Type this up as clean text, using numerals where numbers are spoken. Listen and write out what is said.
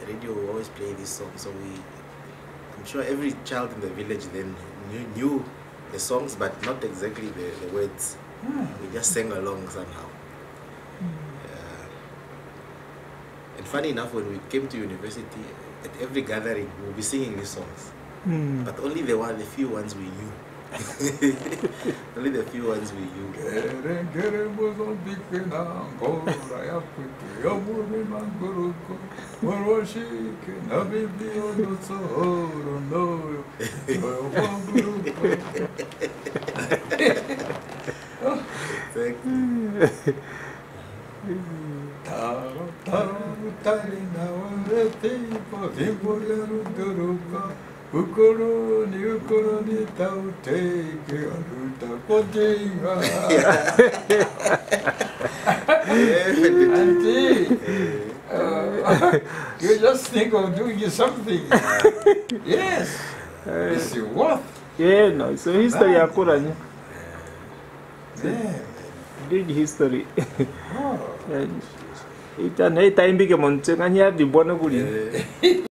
radio will always play this song. So I'm sure every child in the village then knew the songs, but not exactly the words. We just sang along somehow. And funny enough, when we came to university, at every gathering, we'll be singing these songs. But only the few ones we knew. Only the few ones we knew. You just think of doing something. Yes. It's what? Yeah, no. So history akuranya. Yeah. Big history. Ita na ita imbike monte nganya bibona guli.